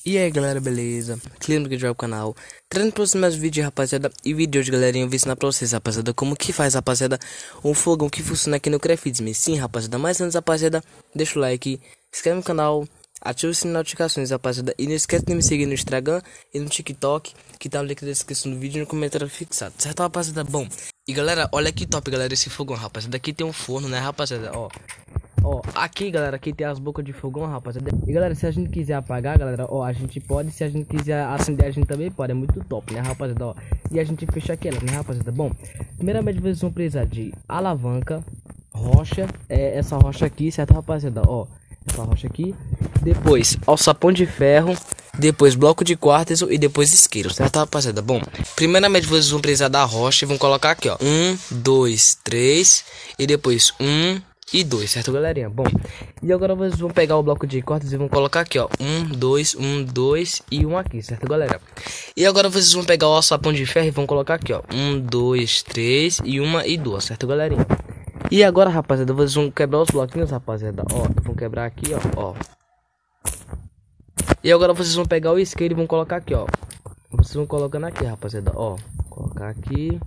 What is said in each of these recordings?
E aí galera, beleza? Clima que joga o canal, trazendo pra vocês mais vídeo, rapaziada. E vídeo hoje, galerinha, eu vou ensinar pra vocês, rapaziada, como que faz, rapaziada, um fogão que funciona aqui no Craftsme. Sim, rapaziada, mas antes, rapaziada, deixa o like, se inscreve no canal, ativa o sininho de notificações, rapaziada. E não esquece de me seguir no Instagram e no TikTok, que tá o link na descrição do vídeo e no comentário fixado, certo, rapaziada? Bom, e galera, olha que top, galera, esse fogão, rapaziada. Aqui tem um forno, né, rapaziada, ó. Ó, aqui galera, aqui tem as bocas de fogão, rapaziada. E galera, se a gente quiser apagar, galera, ó, a gente pode. Se a gente quiser acender, a gente também pode. É muito top, né, rapaziada, ó. E a gente fecha aquela, né, rapaziada. Bom, primeiramente vocês vão precisar de alavanca, rocha, essa rocha aqui, certo, rapaziada, ó. Essa rocha aqui. Depois, alçapão de ferro. Depois, bloco de quartzo e depois isqueiro, certo, rapaziada? Bom, primeiramente vocês vão precisar da rocha e vão colocar aqui, ó. 1, 2, 3 e depois 1 e 2, certo, galerinha? Bom, e agora vocês vão pegar o bloco de cortes e vão colocar aqui, ó, 1, 2 e 1 aqui, certo, galera? E agora vocês vão pegar o alçapão de ferro e vão colocar aqui, ó, 1, 2, 3 e 1 e 2, certo, galerinha? E agora, rapaziada, vocês vão quebrar os bloquinhos, rapaziada, ó, vão quebrar aqui, ó. E agora vocês vão pegar o isqueiro e vão colocar aqui, ó. Vocês vão colocando aqui, rapaziada, ó, colocar aqui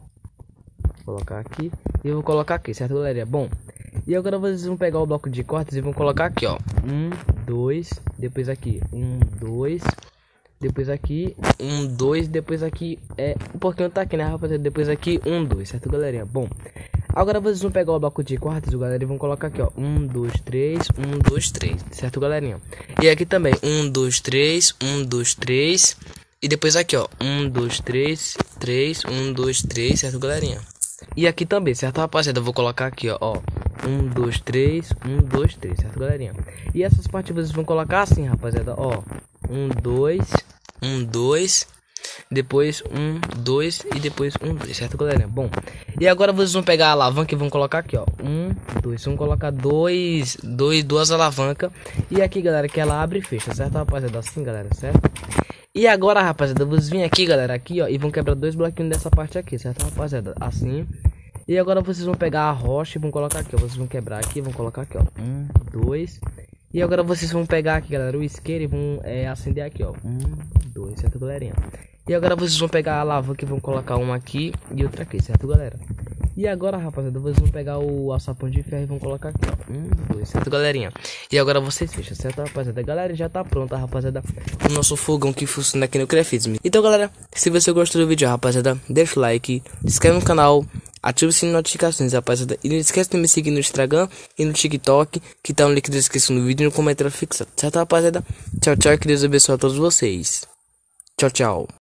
e vou colocar aqui, certo, galera? Bom, e agora vocês vão pegar o bloco de cortes e vão colocar aqui, ó, 1, 2, depois aqui 1, 2, depois aqui 1, 2, depois aqui um pouquinho tá aqui, né, rapaziada? Depois aqui 1, 2, certo, galerinha? Bom, agora vocês vão pegar o bloco de cortes, galera, e vão colocar aqui, ó, 1, 2, 3, 1, 2, 3, certo, galerinha? E aqui também 1, 2, 3, 1, 2, 3 e depois aqui, ó, 1, 2, 3, 3, 1, 2, 3, certo, galerinha? E aqui também, certo, rapaziada? Eu vou colocar aqui, ó, 1, 2, 3, 1, 2, 3, certo, galerinha? E essas partes vocês vão colocar assim, rapaziada, ó, 1, 2, 1, 2, depois 1, 2 e depois 1, 2, certo, galerinha? Bom, e agora vocês vão pegar a alavanca e vão colocar aqui, ó, 1, 2, vão colocar duas alavancas. E aqui, galera, que ela abre e fecha, certo, rapaziada? Assim, galera, certo? E agora, rapaziada, vocês vêm aqui, galera, aqui, ó, e vão quebrar dois bloquinhos dessa parte aqui, certo, rapaziada? Assim. E agora vocês vão pegar a rocha e vão colocar aqui, ó. Vocês vão quebrar aqui, vão colocar aqui, ó. 1, 2. E agora vocês vão pegar aqui, galera, o isqueiro e vão acender aqui, ó. 1, 2, certo, galerinha? E agora vocês vão pegar a alavanca e vão colocar uma aqui e outra aqui, certo, galera? E agora, rapaziada, vocês vão pegar o alçapão de ferro e vão colocar aqui, ó. 1, 2, certo, galerinha? E agora vocês fecham, certo, rapaziada? Galera, já tá pronta, rapaziada, o nosso fogão que funciona aqui no Craftsme. Então, galera, se você gostou do vídeo, rapaziada, deixa o like, se inscreve no canal, ativa o sininho de notificações, rapaziada. E não esquece de me seguir no Instagram e no TikTok, que tá no link da descrição do vídeo e no comentário fixado, certo, rapaziada? Tchau, tchau, que Deus abençoe a todos vocês. Tchau, tchau.